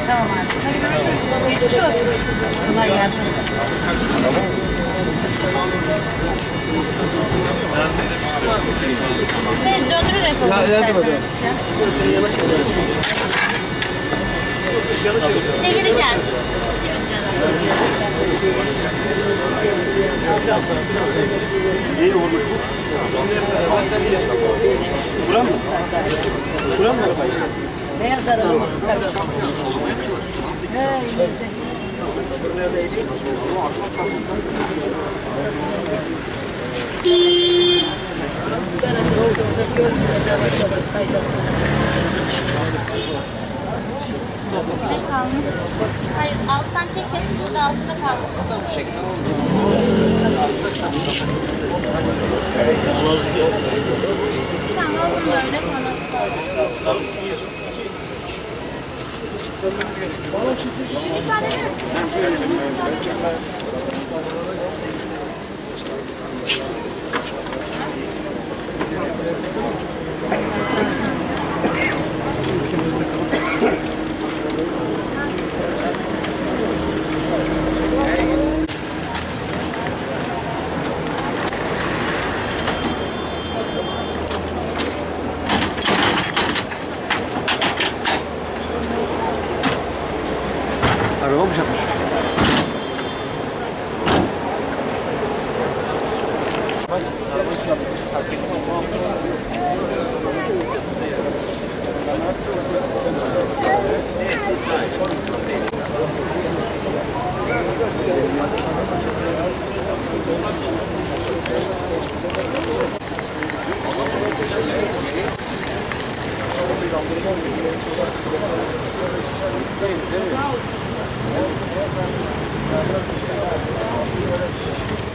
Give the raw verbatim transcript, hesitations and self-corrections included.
Tamam abi. Hadi görüşürüz. Geçmiş olsun. Kolay gelsin. Seni döndürerek alalım. Ya yardım edelim. Seni yana çevireceğiz. Çevireceğiz. İyi oldu. Buram mı? Buram mı? Beyaz araba. Ne kalmış? Hayır, alttan çekin. Burada altında kalmış. Bu şekilde. Tamam, aldım böyle bana. Araba mı çarpmış? Thank you.